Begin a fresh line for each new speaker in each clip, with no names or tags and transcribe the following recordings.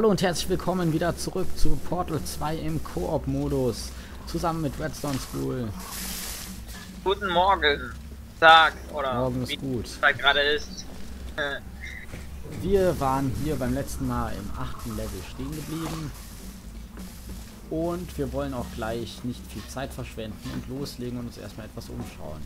Hallo und herzlich willkommen wieder zurück zu Portal 2 im Koop-Modus, zusammen mit Redstone School.
Guten Morgen, Tag oder
Morgen ist
wie
gut.
es gerade ist.
Wir waren hier beim letzten Mal im 8. Level stehen geblieben. Und wir wollen auch gleich nicht viel Zeit verschwenden und loslegen und uns erstmal etwas umschauen.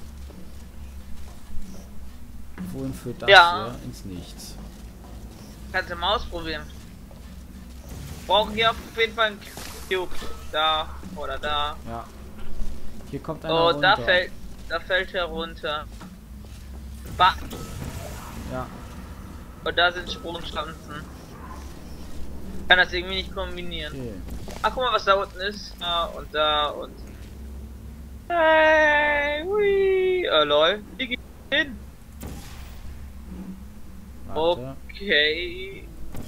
Wohin führt das hier? Ins Nichts.
Kannst du mal ausprobieren. Brauchen hier auf jeden Fall einen Cube. Da oder da.
Ja. Hier kommt einer
Oh,
runter.
da fällt er runter. Bah.
Ja.
Und da sind Sprungschanzen. Kann das irgendwie nicht kombinieren.
Okay.
Ach, guck mal, was da unten ist. Da und da und. Hey, hui. Lol. Wie geht's hin?
Warte.
Okay.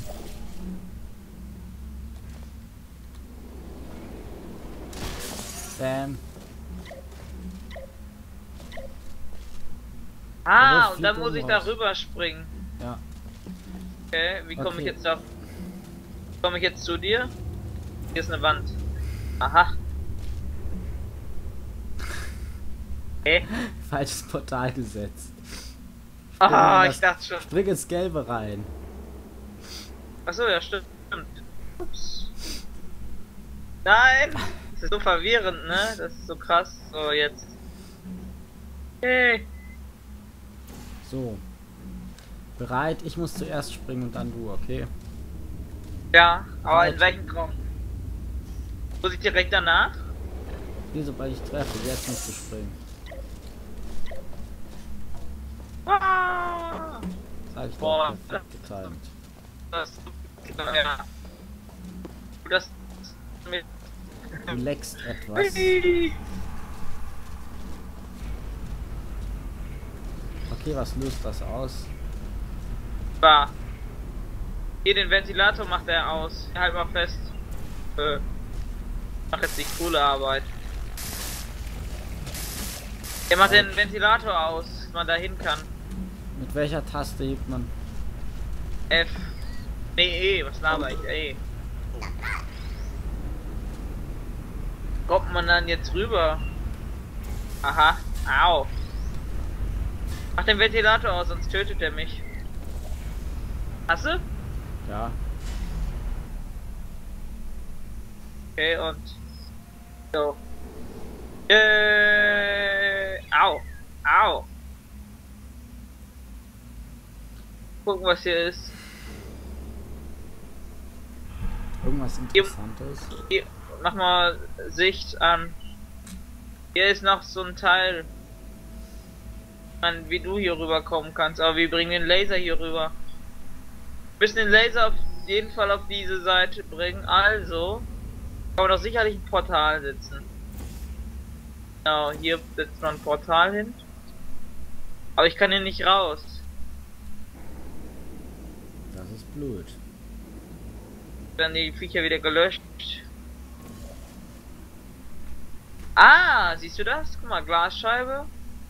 Bam.
Ah,
Da
und dann
fliegt
muss ich
irgendwas.
darüber springen.
Ja.
Okay, wie komme
Okay.
ich jetzt da? Komme ich jetzt zu dir? Hier ist eine Wand. Aha. Okay.
Falsches Portal gesetzt.
Ah,
das-
ich dachte schon.
Spring ins Gelbe rein.
Achso, ja, stimmt. Ups. Nein! Das ist so verwirrend, ne? Das ist so krass. So, jetzt. Hey.
So. Bereit? Ich muss zuerst springen und dann du, okay?
Ja, aber in
Halt.
welchem Raum? Muss ich direkt danach?
Hier, sobald ich treffe, jetzt musst du springen.
Ah!
Sag ich
Boah.
doch, perfekt getimt.
Das. Ja. Das. Mit.
Du leckst etwas. Okay, was löst das aus?
War. Hier den Ventilator macht er aus. Halt mal fest. Mach jetzt die coole Arbeit. Er macht den Ventilator aus, dass man da hin kann.
Mit welcher Taste hebt man?
F. Nee, E, was laber ich? E. Kommt man dann jetzt rüber? Aha. Au. Mach den Ventilator aus, sonst tötet er mich. Hast du?
Ja.
Okay, und. So. Au. Au. Gucken, was hier ist.
Irgendwas Interessantes.
Hier, mach mal Sicht an. Hier ist noch so ein Teil. Man, wie du hier rüberkommen kannst. Aber wir bringen den Laser hier rüber. Wir müssen den Laser auf jeden Fall auf diese Seite bringen. Also kann man doch sicherlich ein Portal setzen. Genau, hier setzt man ein Portal hin. Aber ich kann hier nicht raus.
Das ist blöd.
Dann die Viecher wieder gelöscht. Ah, siehst du das? Guck mal, Glasscheibe.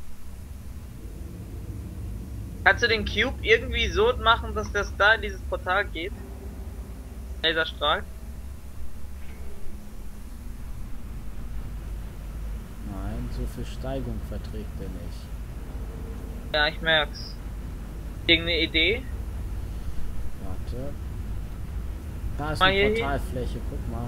Kannst du den Cube irgendwie so machen, dass das da in dieses Portal geht? Laserstrahl.
Nein, so viel Steigung verträgt er nicht.
Ja, ich merk's. Irgendeine Idee?
Warte. Da ist
Mal
eine
hier hin.
Portalfläche, guck mal.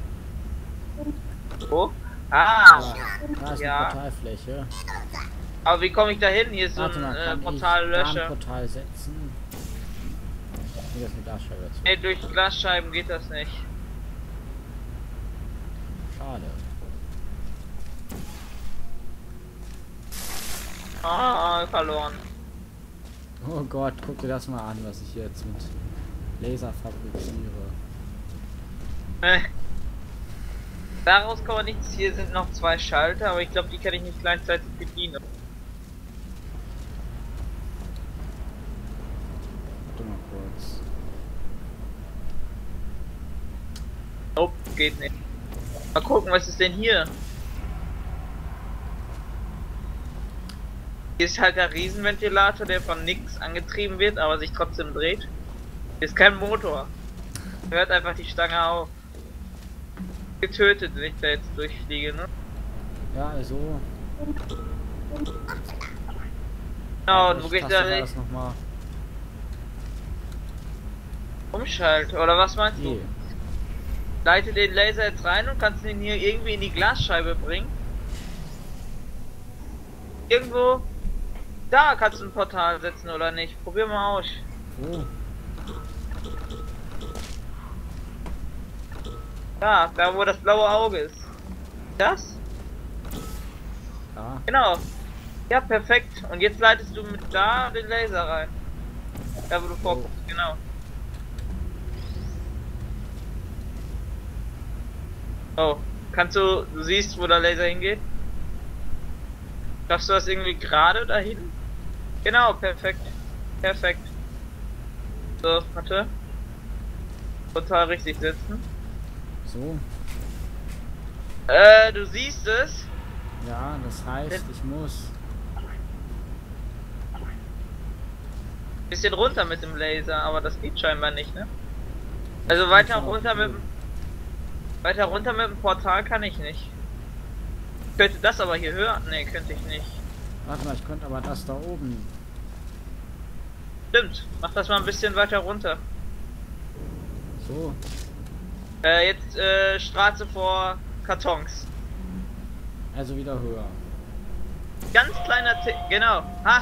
Wo? Ah!
Da ist
Ja.
eine Portalfläche.
Aber wie komme ich da hin? Hier ist so
Warte mal,
ein
kann ich da ein
Portallöscher.
Portal setzen? Nee, das ist eine Glasscheibe dazu.
Nee, durch Glasscheiben geht das nicht.
Schade.
Ah, verloren.
Oh Gott, guck dir das mal an, was ich hier jetzt mit Laser fabriziere.
Daraus kann man nichts. Hier sind noch 2 Schalter, aber ich glaube, die kann ich nicht gleichzeitig bedienen.
Warte mal kurz.
Nope, geht nicht. Mal gucken, was ist denn hier? Hier ist halt der Riesenventilator, der von nix angetrieben wird, aber sich trotzdem dreht. Hier ist kein Motor. Hört einfach die Stange auf. Getötet, wenn ich da jetzt durchfliege, ne?
Ja, also.
Genau, und wo geht da
das
nicht?
nochmal?
Umschalten, oder was meinst du?
E.
Leite den Laser jetzt rein und kannst ihn hier irgendwie in die Glasscheibe bringen. Irgendwo. Da kannst du ein Portal setzen, oder nicht? Probier mal aus.
Wo?
Da wo das blaue Auge ist. Das?
Ja.
Genau. Ja, perfekt. Und jetzt leitest du mit da den Laser rein. Da wo du vorguckst, genau. Oh, du siehst, wo der Laser hingeht? Schaffst du das irgendwie gerade dahin? Genau, perfekt. Perfekt. So, warte. Total richtig setzen.
So.
Du siehst es?
Ja, das heißt, ich muss.
Bisschen runter mit dem Laser, aber das geht scheinbar nicht, ne? Also weiter runter mit dem Portal kann ich nicht. Ich könnte das aber hier hören? Ne, könnte ich nicht.
Warte mal, ich könnte aber das da oben.
Stimmt, mach das mal ein bisschen weiter runter.
So.
Jetzt Straße vor Kartons.
Also wieder höher.
Ganz kleiner genau. Ha!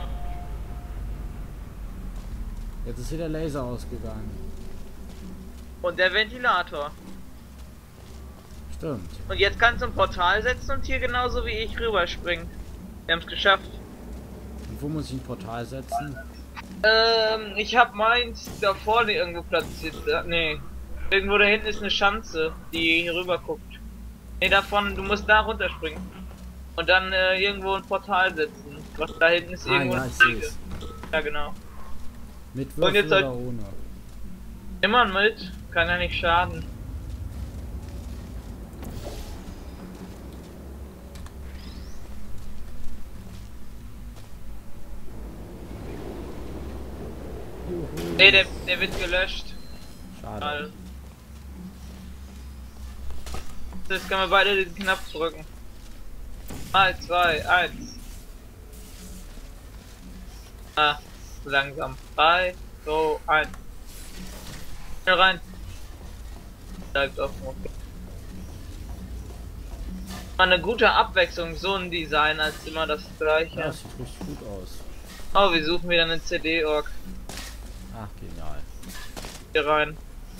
Jetzt ist hier der Laser ausgegangen.
Und der Ventilator.
Stimmt.
Und jetzt kannst du ein Portal setzen und hier genauso wie ich rüberspringen. Wir haben es geschafft.
Und wo muss ich ein Portal setzen?
Ich hab meins da vorne irgendwo platziert. Nee. Irgendwo da hinten ist eine Schanze, die hier rüber guckt. Nee, davon, du musst da runterspringen. Und dann irgendwo ein Portal setzen. Was da hinten ist irgendwo
ja,
eine
ich
Ziege.
seh's.
Ja, genau.
Mit
Und
Würfel
jetzt halt
oder ohne?
immer mit, kann ja nicht schaden.
Juhu.
Nee, der wird gelöscht.
Schade.
Also. Jetzt können wir beide den Knopf drücken. 3, 2, 1. Ah, zu langsam. 3, 2, 1. Schnell rein. Bleibt offen. Okay. War eine gute Abwechslung, so ein Design als immer das gleiche.
Ja, das sieht richtig gut aus.
Oh, wir suchen wieder eine CD-Org.
Ach, genial.
Hier rein.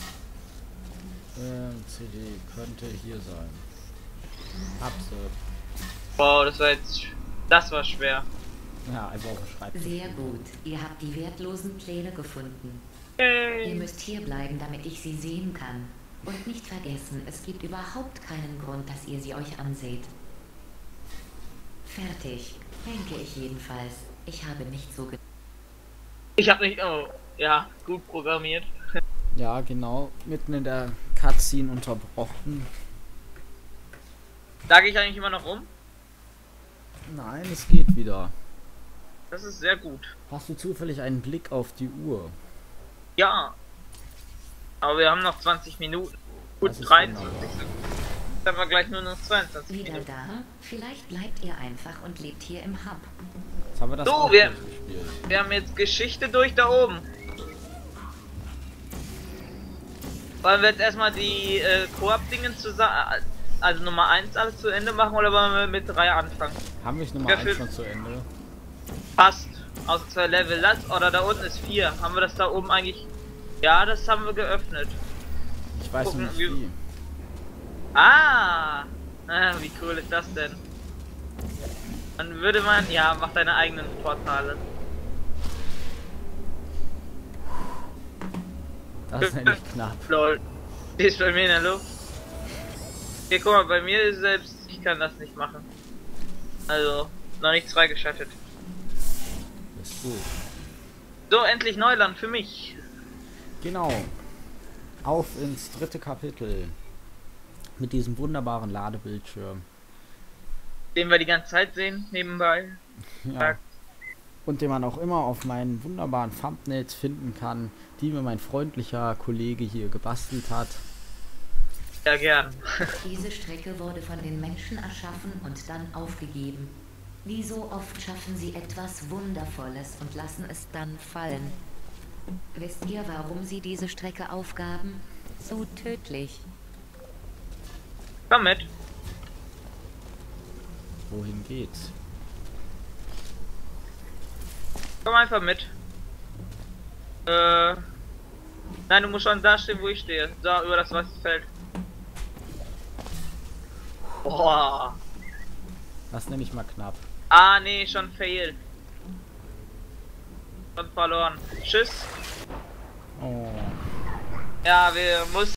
CD könnte hier sein. Hab sie.
Wow, das war schwer.
Ja, einfach auf dem Schreibtisch.
Sehr gut. Ihr habt die wertlosen Pläne gefunden.
Yay.
Ihr müsst hier bleiben, damit ich sie sehen kann. Und nicht vergessen, es gibt überhaupt keinen Grund, dass ihr sie euch anseht. Fertig. Denke ich jedenfalls. Ich habe nicht so
Ich hab nicht. Oh, ja, gut programmiert.
Ja, genau. Mitten in der Cutscene unterbrochen.
Lag ich eigentlich immer noch rum?
Nein, es geht wieder.
Das ist sehr gut.
Hast du zufällig einen Blick auf die Uhr?
Ja. Aber wir haben noch 20 Minuten. Gut,
Das ist
23.
wunderbar.
Dann haben wir gleich nur noch 22
wieder
Minuten.
da. Vielleicht bleibt ihr einfach und lebt hier im Hub.
Jetzt haben wir das
So,
auch
wir-
durchgespielt.
Wir haben jetzt Geschichte durch da oben. Wollen wir jetzt erstmal die Koop-Dingen zusammen, also Nummer 1 alles zu Ende machen oder wollen wir mit 3 anfangen?
Haben wir Nummer
Ja,
1
für-
schon zu Ende?
Passt. Außer 2 Level. Oder da unten ist 4. Haben wir das da oben eigentlich? Ja, das haben wir geöffnet.
Ich weiß
Gucken,
noch nicht
wie-
wie.
Wie cool ist das denn? Dann würde man, ja, mach deine eigenen Portale.
Das ist nämlich knapp.
Lol. Die ist bei mir in der Luft. Hier, guck mal, bei mir ist selbst, ich kann das nicht machen. Also, noch nichts freigeschaltet.
Ist gut.
So, endlich Neuland für mich.
Genau. Auf ins 3. Kapitel. Mit diesem wunderbaren Ladebildschirm.
Den wir die ganze Zeit sehen, nebenbei.
Ja.
Tag.
und den man auch immer auf meinen wunderbaren Thumbnails finden kann, die mir mein freundlicher Kollege hier gebastelt hat.
Ja, gern.
Diese Strecke wurde von den Menschen erschaffen und dann aufgegeben. Wie so oft schaffen sie etwas Wundervolles und lassen es dann fallen. Wisst ihr, warum sie diese Strecke aufgaben? So tödlich.
Komm mit.
Wohin geht's?
Komm einfach mit. Nein, du musst schon da stehen, wo ich stehe. Da, über das weiße Feld. Boah.
Das nehme ich mal knapp.
Ah, nee, schon fail. Schon verloren. Tschüss.
Oh.
Ja, wir mussten